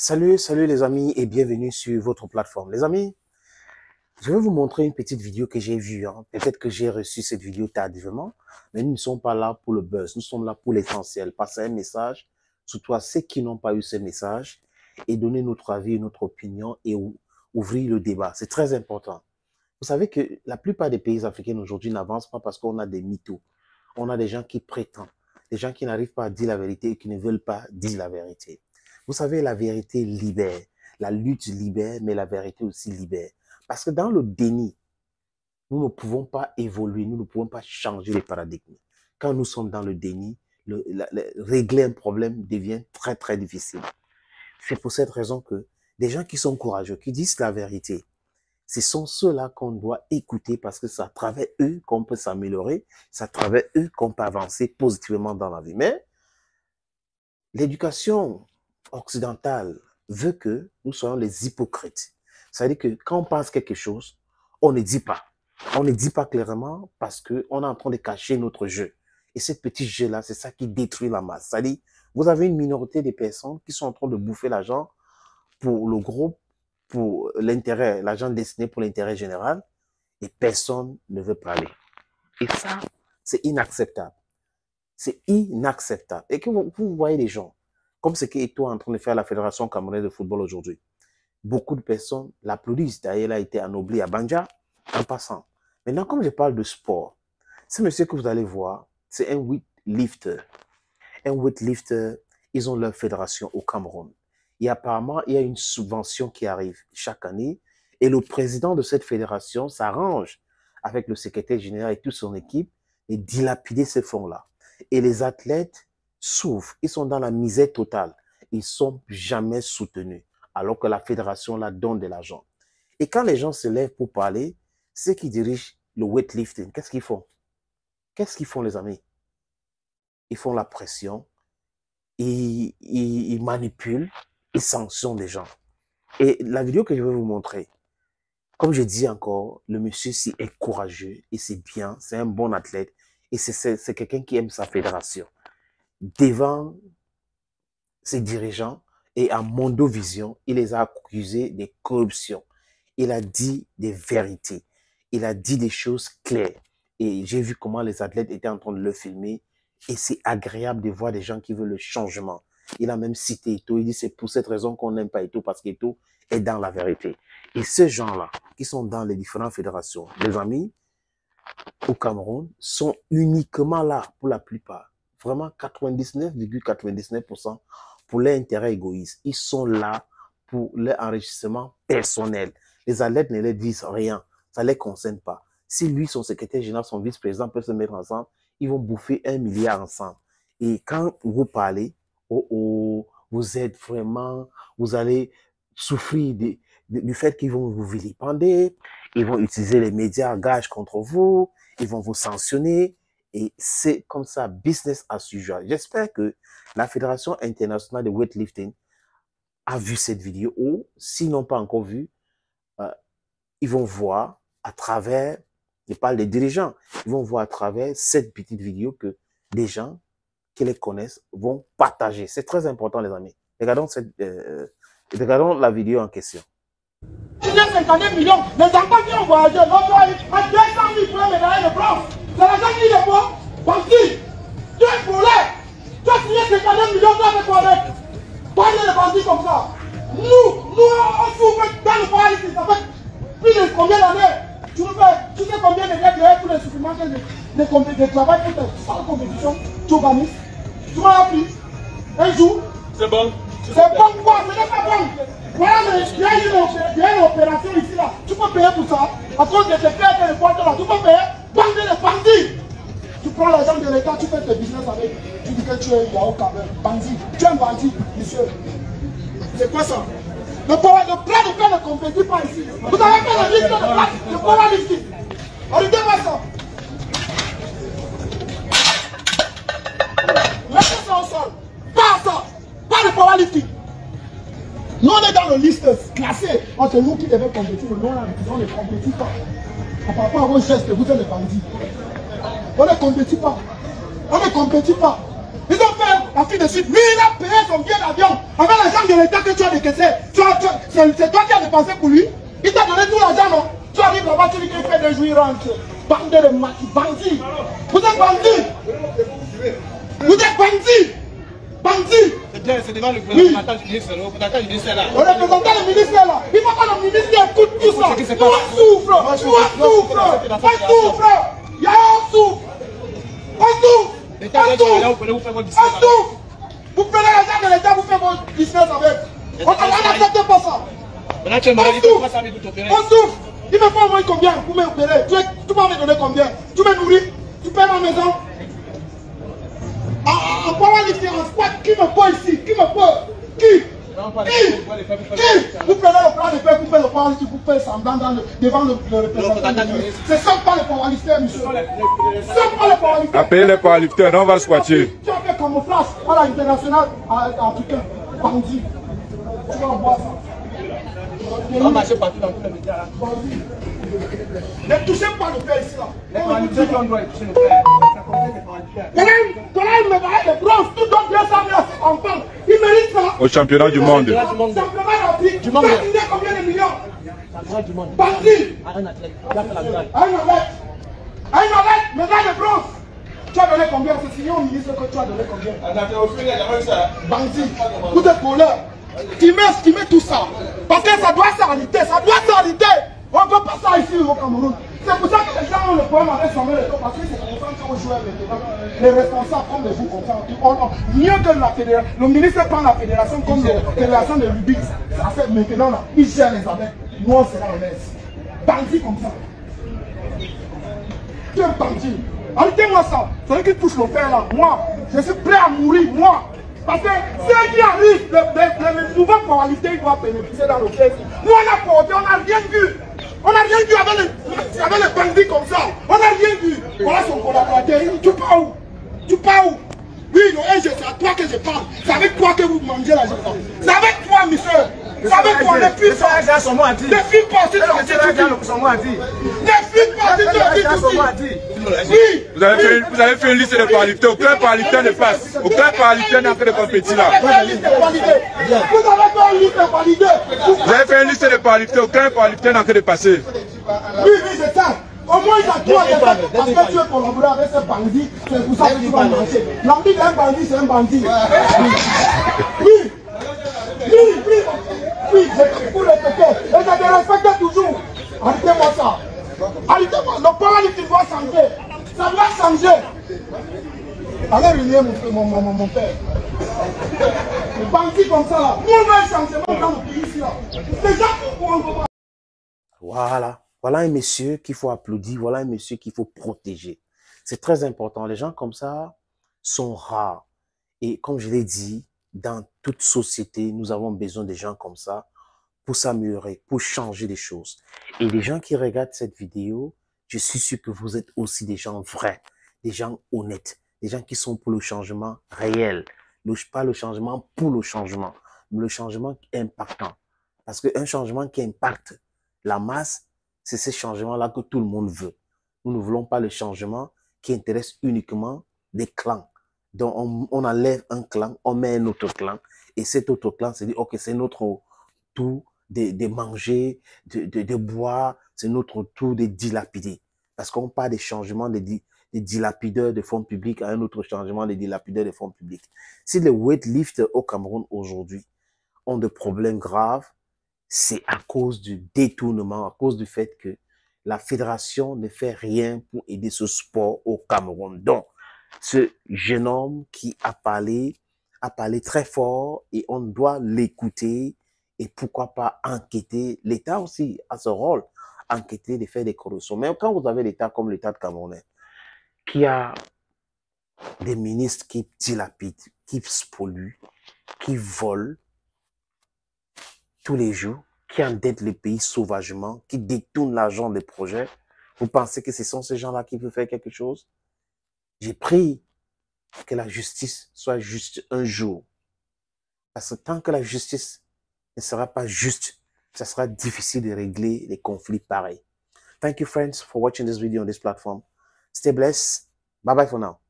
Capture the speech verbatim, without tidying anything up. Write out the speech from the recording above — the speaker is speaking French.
Salut, salut les amis et bienvenue sur votre plateforme. Les amis, je vais vous montrer une petite vidéo que j'ai vue. Hein. Peut-être que j'ai reçu cette vidéo tardivement, mais nous ne sommes pas là pour le buzz. Nous sommes là pour l'essentiel. Passer un message, surtout à ceux qui n'ont pas eu ce message, et donner notre avis, notre opinion et ouvrir le débat. C'est très important. Vous savez que la plupart des pays africains aujourd'hui n'avancent pas parce qu'on a des mythos. On a des gens qui prétendent, des gens qui n'arrivent pas à dire la vérité et qui ne veulent pas dire la vérité. Vous savez, la vérité libère. La lutte libère, mais la vérité aussi libère. Parce que dans le déni, nous ne pouvons pas évoluer, nous ne pouvons pas changer les paradigmes. Quand nous sommes dans le déni, le, la, le, régler un problème devient très très difficile. C'est pour cette raison que des gens qui sont courageux, qui disent la vérité, ce sont ceux-là qu'on doit écouter parce que c'est à travers eux qu'on peut s'améliorer, c'est à travers eux qu'on peut avancer positivement dans la vie. Mais l'éducation occidentale veut que nous soyons les hypocrites. C'est-à-dire que quand on pense quelque chose, on ne dit pas. On ne dit pas clairement parce qu'on est en train de cacher notre jeu. Et ce petit jeu-là, c'est ça qui détruit la masse. C'est-à-dire, vous avez une minorité de personnes qui sont en train de bouffer l'argent pour le groupe, pour l'intérêt, l'argent destiné pour l'intérêt général, et personne ne veut parler. Et ça, c'est inacceptable. C'est inacceptable. Et que vous, vous voyez les gens, comme ce qu'Eto'o est en train de faire à la Fédération camerounaise de football aujourd'hui. Beaucoup de personnes l'applaudissent. D'ailleurs, il a été anobli à Banja, en passant. Maintenant, comme je parle de sport, ce monsieur que vous allez voir, c'est un weightlifter. Un weightlifter, ils ont leur fédération au Cameroun. Et apparemment, il y a une subvention qui arrive chaque année. Et le président de cette fédération s'arrange avec le secrétaire général et toute son équipe et dilapider ces fonds-là. Et les athlètes souffrent, ils sont dans la misère totale. Ils ne sont jamais soutenus, alors que la fédération là donne de l'argent. Et quand les gens se lèvent pour parler, ceux qui dirigent le weightlifting, qu'est-ce qu'ils font? Qu'est-ce qu'ils font, les amis? Ils font la pression, ils, ils, ils manipulent, ils sanctionnent les gens. Et la vidéo que je vais vous montrer, comme je dis encore, le monsieur-ci est courageux et c'est bien, c'est un bon athlète et c'est quelqu'un qui aime sa fédération. Devant ses dirigeants et à Mondovision, il les a accusés de corruption. Il a dit des vérités. Il a dit des choses claires. Et j'ai vu comment les athlètes étaient en train de le filmer. Et c'est agréable de voir des gens qui veulent le changement. Il a même cité Eto'o. Il dit c'est pour cette raison qu'on n'aime pas Eto'o, parce qu'Eto'o est dans la vérité. Et ces gens-là, qui sont dans les différentes fédérations, les amis, au Cameroun, sont uniquement là pour la plupart. Vraiment quatre-vingt-dix-neuf virgule quatre-vingt-dix-neuf pour cent pour leur intérêt égoïste. Ils sont là pour leur enrichissement personnel. Les athlètes ne leur disent rien. Ça ne les concerne pas. Si lui, son secrétaire général, son vice-président peuvent se mettre ensemble, ils vont bouffer un milliard ensemble. Et quand vous parlez, oh oh, vous êtes vraiment, vous allez souffrir de, de, du fait qu'ils vont vous vilipender, ils vont utiliser les médias à gage contre vous, ils vont vous sanctionner. Et c'est comme ça, business as usual. J'espère que la Fédération internationale de weightlifting a vu cette vidéo, ou s'ils n'ont pas encore vu, euh, ils vont voir à travers, je parle des dirigeants, ils vont voir à travers cette petite vidéo que des gens qui les connaissent vont partager. C'est très important, les amis. Regardons, cette, euh, regardons la vidéo en question. cinquante millions, les enfants qui ont voyagé, l'autre à deux cent mille pour les médailles de bronze. C'est l'argent qui est bon. Parce que tu es volé. Tu as signé cinquante millions, tu as fait quoi avec? Pas de bandits comme ça. Nous, nous, on souffre dans le paradis. Ça fait plus de combien d'années? Tu nous fais, tu sais combien de gars pour les suppléments de, de, de, de travail pour tes salles de compétition? Tu organises? Tu m'as appris un jour? C'est bon. C'est bon quoi? Ce n'est pas bon. Voilà, il y a une opération ici là. Tu peux payer pour ça. À cause de tes frères et les points là, tu peux payer. Bande de bandits. Tu prends l'argent de l'État, tu fais tes business avec. Tu dis que tu es Yao Kabel. Bandit. Tu es un bandit, monsieur. C'est quoi ça? Le plan de faire ne compétit pas ici. Vous avez fait la liste de place de powerlifting. Regardez-moi ça. Laissez ça au sol. Pas ça. Pas le powerlifting. Nous, on est dans le liste classée entre nous qui devons compétir. Nous, on ne compétit pas. Par rapport à vos gestes, vous êtes des bandits. On ne compétit pas. On ne compétit pas. Ils ont fait la fille de suite. Lui, il a payé son billet d'avion avec l'argent de l'État que tu as décaissé. C'est toi qui as dépensé pour lui. Il t'a donné tout l'argent, non? Tu arrives là-bas, tu dis qu'il fait des jouirances. Bande de bandits. Vous êtes bandits. Vous êtes bandits. Bandits. C'est devant le représentant du ministre. Le représentant du ministre est là. Le représentant du ministre est là. Il faut que le ministre écoute tout ça. Nous on souffre. Nous on souffre. On souffre. Il y a un souffre. On souffre. On souffre. On souffre. Vous prenez l'argent de l'État, vous faites votre business avec. On n'accepte pas ça. On souffre. On souffre. Il me faut au moins combien pour m'opérer? Tu, tu m'as donné combien? Tu me nourris? Tu paies ma maison? En powerlifting, en squat, qui me peut ici? Qui me peut? Qui? Qui? Qui? Vous prenez le plan de paix, vous faites le powerlifting, vous faites semblant dans le, devant le, le représentant. Ce ne sont pas les powerlifters, monsieur. Ce ne sont pas les powerlifters. Appelez les powerlifters, non, on va squatter. Tu as fait camouflage à l'international africain. Bandit. Tu vas voir ça. On va marcher partout dans tous les médias là. Ne touchez pas le père ici là. Les powerlifters qui ont droit de toucher le père. Quand il me médaille de bronze, tout donne deux cent mille enfants. Il mérite ça. Au championnat du monde. Simplement d'Afrique. Tu as signé combien de millions? Championnat du monde. Bandit. Un athlète. Il a fait la médaille. Un athlète. Un athlète, médaille de bronze. Tu as donné combien? C'est signé au ministre que tu as donné combien? Bandit. Vous êtes voleurs. Tu mets, tu mets tout ça. Parce que ça doit s'arrêter. Ça doit s'arrêter. On ne peut pas ça ici au Cameroun. C'est pour ça que les gens ont le problème avec Samuel Eto'o, parce que c'est comme ça qu'on joue maintenant. Les responsables prennent des vous comme ça. On, on, mieux que la fédération. Le ministre prend la fédération comme la fédération de Rubik. Ça fait maintenant là. Il gère les abeilles. Nous on sera honnêtes. Bandit comme ça. Tu es un bandit. Arrêtez-moi ça. Celui qui touche le fer là, moi, je suis prêt à mourir, moi. Parce que ceux qui arrivent, les, les, les nouveaux powerlifters, ils doivent bénéficier dans le pays. Nous on a porté, on n'a rien vu. On n'a rien vu avec les, avec les bandits comme ça. On n'a rien vu. Voilà son collaborateur. Tu pars où? Tu pars où? Oui, non, c'est à toi que je parle. C'est avec toi que vous mangez la journée. C'est avec toi, monsieur. C'est avec toi, les filles pas. Les filles pas, c'est toi. Les filles pas, c'est toi. Oui. Vous avez fait, vous avez fait une liste de powerlifters. Aucun powerlifter ne passe. Aucun powerlifter n'est en train de compétir là. Vous avez fait une liste de validés. Vous avez fait une liste de powerlifters. Aucun powerlifter n'est en train de passer. Oui, oui, c'est ça. Au moins, il a toi, parce que tu es collaboré avec ce bandit, c'est pour ça que tu vas marcher. L'ami d'un bandit, c'est un bandit. Oui, oui, oui, oui, je peux le répéter. Et je te respecte toujours. Arrêtez-moi ça. Arrêtez-moi. Le powerlifting doit changer. Ça doit changer. Allez réunir mon, mon, mon, mon père. Les bandits comme ça là. Nous, on a un changement dans le pays ici là. Les gens pourquoi Voilà. Voilà un monsieur qu'il faut applaudir. Voilà un monsieur qu'il faut protéger. C'est très important. Les gens comme ça sont rares. Et comme je l'ai dit, dans toute société, nous avons besoin de gens comme ça pour s'améliorer, pour changer les choses. Et les gens qui regardent cette vidéo, je suis sûr que vous êtes aussi des gens vrais, des gens honnêtes, des gens qui sont pour le changement réel. Le, pas le changement pour le changement, mais le changement impactant. Parce qu'un changement qui impacte la masse, c'est ce changement-là que tout le monde veut. Nous ne voulons pas le changement qui intéresse uniquement des clans. Donc, on, on enlève un clan, on met un autre clan, et cet autre clan se dit, ok, c'est notre tour de, de manger, de, de, de boire, c'est notre tour de dilapider. Parce qu'on parle des changements de, de dilapideurs de fonds publics à un autre changement de dilapideurs de fonds publics. Si les weightlifters au Cameroun aujourd'hui ont des problèmes graves, c'est à cause du détournement, à cause du fait que la fédération ne fait rien pour aider ce sport au Cameroun. Donc, ce jeune homme qui a parlé, a parlé très fort et on doit l'écouter et pourquoi pas enquêter. L'État aussi a ce rôle, enquêter les faits des corruptions. Mais quand vous avez l'État comme l'État de Cameroun, qui a des ministres qui dilapident, qui polluent, qui volent, tous les jours, qui endettent le pays sauvagement, qui détournent l'argent des projets, vous pensez que ce sont ces gens-là qui veulent faire quelque chose? J'ai pris que la justice soit juste un jour. Parce que tant que la justice ne sera pas juste, ça sera difficile de régler les conflits pareils. Thank you friends for watching this video on this platform. Stay blessed. Bye bye for now.